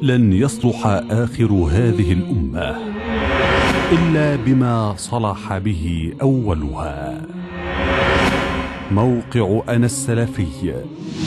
لن يصلح آخر هذه الأمة إلا بما صلح به أولها. موقع أنا السلفي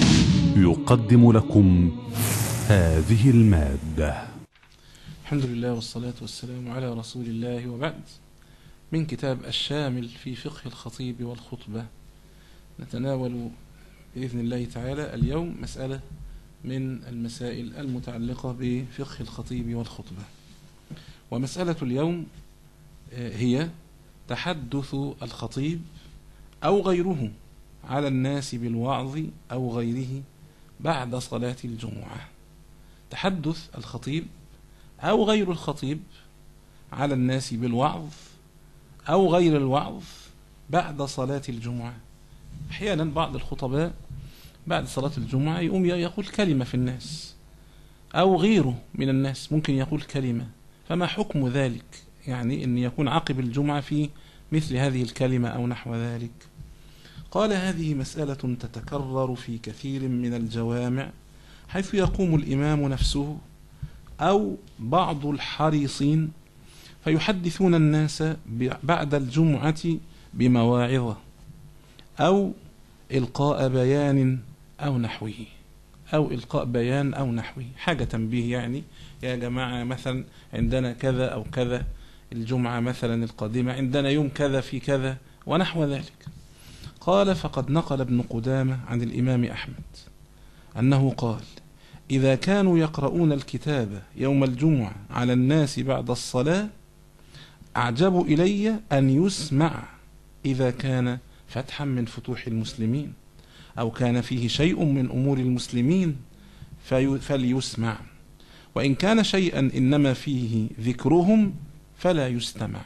يقدم لكم هذه المادة. الحمد لله والصلاة والسلام على رسول الله، وبعد. من كتاب الشامل في فقه الخطيب والخطبة نتناول بإذن الله تعالى اليوم مسألة من المسائل المتعلقة بفقه الخطيب والخطبة. ومسألة اليوم هي تحدث الخطيب أو غيره على الناس بالوعظ أو غيره بعد صلاة الجمعة. تحدث الخطيب أو غير الخطيب على الناس بالوعظ أو غير الوعظ بعد صلاة الجمعة. أحيانا بعض الخطباء بعد صلاة الجمعة يقوم يقول كلمة في الناس، أو غيره من الناس ممكن يقول كلمة، فما حكم ذلك؟ يعني أن يكون عقب الجمعة في مثل هذه الكلمة أو نحو ذلك. قال: هذه مسألة تتكرر في كثير من الجوامع، حيث يقوم الإمام نفسه أو بعض الحريصين فيحدثون الناس بعد الجمعة بمواعظ أو إلقاء بيان أو نحوه، أو إلقاء بيان أو نحوه، حاجة تنبيه، يعني يا جماعة مثلا عندنا كذا أو كذا الجمعة مثلا القادمة، عندنا يوم كذا في كذا ونحو ذلك. قال: فقد نقل ابن قدامة عن الإمام أحمد أنه قال: إذا كانوا يقرؤون الكتاب يوم الجمعة على الناس بعد الصلاة أعجب إلي أن يسمع إذا كان فتحا من فتوح المسلمين أو كان فيه شيء من أمور المسلمين فليسمع، وإن كان شيئا إنما فيه ذكرهم فلا يستمع.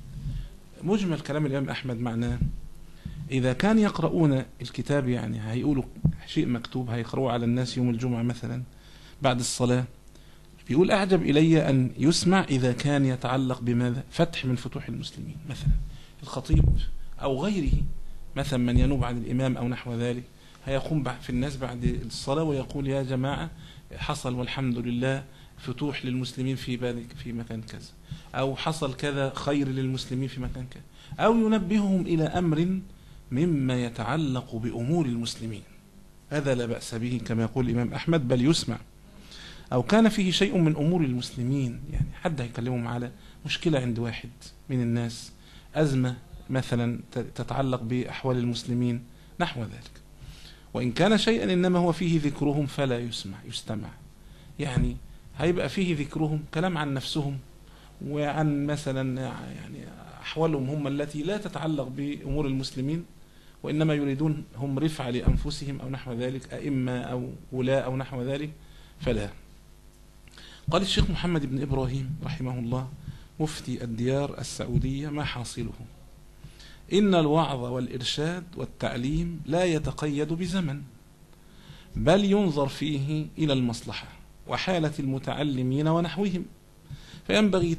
مجمل كلام الإمام أحمد معناه إذا كان يقرؤون الكتاب، يعني هيقولوا شيء مكتوب هيقرؤوا على الناس يوم الجمعة مثلا بعد الصلاة، بيقول أعجب إلي أن يسمع إذا كان يتعلق بماذا؟ فتح من فتوح المسلمين، مثلا الخطيب أو غيره، مثلا من ينوب عن الإمام أو نحو ذلك، هيقوم في الناس بعد الصلاة ويقول: يا جماعة حصل والحمد لله فتوح للمسلمين في مكان كذا، أو حصل كذا خير للمسلمين في مكان كذا، أو ينبههم إلى أمر مما يتعلق بأمور المسلمين. هذا لا بأس به كما يقول الإمام أحمد، بل يسمع. أو كان فيه شيء من أمور المسلمين، يعني حد هيكلمهم على مشكلة عند واحد من الناس، أزمة مثلا تتعلق بأحوال المسلمين نحو ذلك. وإن كان شيئا إنما هو فيه ذكرهم فلا يستمع، يعني هيبقى فيه ذكرهم كلام عن نفسهم وعن مثلا يعني أحوالهم هم التي لا تتعلق بأمور المسلمين، وإنما يريدون هم رفع لأنفسهم أو نحو ذلك، أئمة أو ولاء أو نحو ذلك، فلا. قال الشيخ محمد بن إبراهيم رحمه الله مفتي الديار السعودية: ما حاصله؟ إن الوعظ والإرشاد والتعليم لا يتقيد بزمن، بل ينظر فيه إلى المصلحة وحالة المتعلمين ونحوهم، فينبغي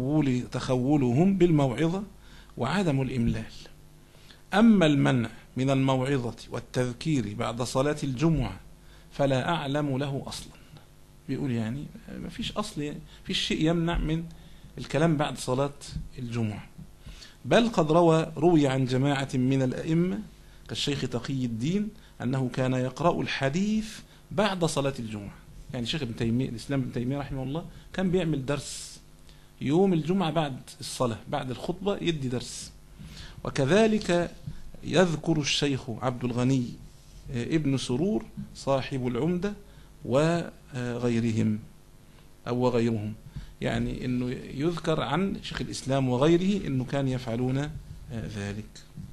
تخولهم بالموعظة وعدم الإملال. أما المنع من الموعظة والتذكير بعد صلاة الجمعة فلا أعلم له أصلا. بيقول يعني ما فيش أصل، فيش شيء يمنع من الكلام بعد صلاة الجمعة، بل قد روي عن جماعة من الأئمة كالشيخ تقي الدين أنه كان يقرأ الحديث بعد صلاة الجمعة. يعني شيخ ابن تيمية الإسلام ابن تيمية رحمه الله كان بيعمل درس يوم الجمعة بعد الصلاة، بعد الخطبة يدي درس. وكذلك يذكر الشيخ عبد الغني ابن سرور صاحب العمدة وغيرهم أو وغيرهم، يعني أنه يذكر عن شيخ الإسلام وغيره أنه كان يفعلون ذلك.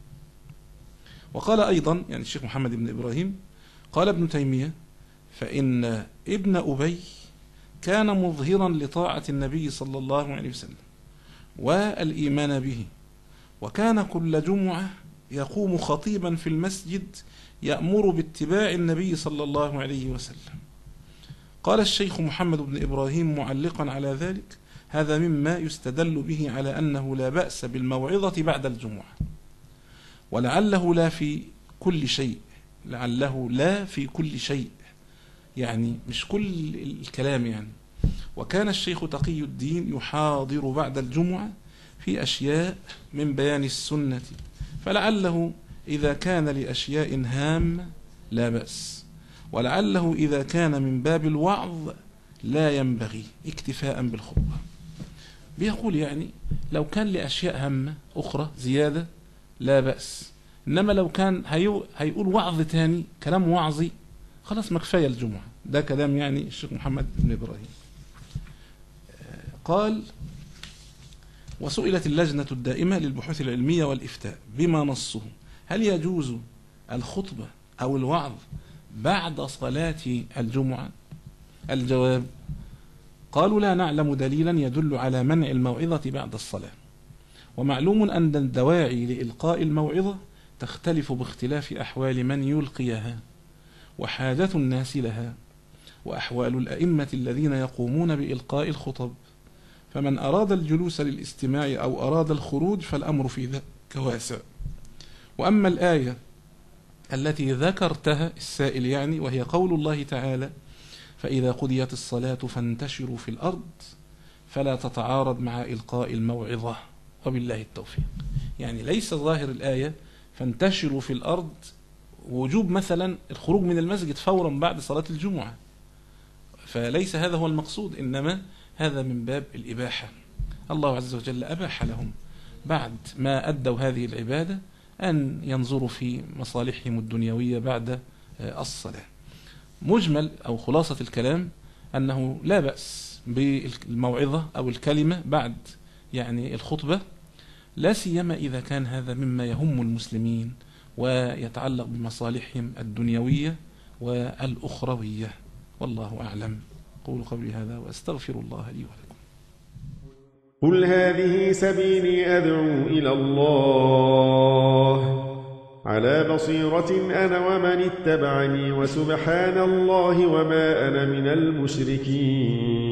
وقال أيضا يعني الشيخ محمد بن إبراهيم قال ابن تيمية: فإن ابن أبي كان مظهرا لطاعة النبي صلى الله عليه وسلم والإيمان به، وكان كل جمعة يقوم خطيبا في المسجد يأمر باتباع النبي صلى الله عليه وسلم. قال الشيخ محمد بن إبراهيم معلقا على ذلك: هذا مما يستدل به على أنه لا بأس بالموعظة بعد الجمعة، ولعله لا في كل شيء، لعله لا في كل شيء، يعني مش كل الكلام، يعني وكان الشيخ تقي الدين يحاضر بعد الجمعة في أشياء من بيان السنة، فلعله إذا كان لأشياء هامة لا بأس، ولعله إذا كان من باب الوعظ لا ينبغي اكتفاء بالخطبة. بيقول يعني لو كان لأشياء هامة أخرى زيادة لا بأس، إنما لو كان هيقول وعظ تاني كلام وعظي خلاص ما كفاية الجمعة. ده كلام يعني الشيخ محمد بن إبراهيم. قال: وسئلت اللجنة الدائمة للبحوث العلمية والإفتاء بما نصه هل يجوز الخطبة أو الوعظ بعد صلاة الجمعة؟ الجواب: قالوا لا نعلم دليلا يدل على منع الموعظة بعد الصلاة، ومعلوم أن الدواعي لإلقاء الموعظة تختلف باختلاف أحوال من يلقيها وحاجة الناس لها وأحوال الأئمة الذين يقومون بإلقاء الخطب، فمن أراد الجلوس للاستماع أو أراد الخروج فالأمر في ذلك واسع. وأما الآية التي ذكرتها السائل يعني، وهي قول الله تعالى: فإذا قضيت الصلاة فانتشروا في الأرض، فلا تتعارض مع إلقاء الموعظة، وبالله التوفيق. يعني ليس ظاهر الآية فانتشروا في الأرض وجوب مثلا الخروج من المسجد فورا بعد صلاة الجمعة، فليس هذا هو المقصود، إنما هذا من باب الإباحة. الله عز وجل أباح لهم بعد ما أدوا هذه العبادة أن ينظروا في مصالحهم الدنيوية بعد الصلاة. مجمل أو خلاصة الكلام أنه لا بأس بالموعظة أو الكلمة بعد يعني الخطبة، لا سيما إذا كان هذا مما يهم المسلمين ويتعلق بمصالحهم الدنيوية والأخروية. والله أعلم. قولوا قولي هذا وأستغفر الله لي ولكم. قل هذه سبيلي أدعو إلى الله على بصيرة أنا ومن اتبعني، وسبحان الله وما أنا من المشركين.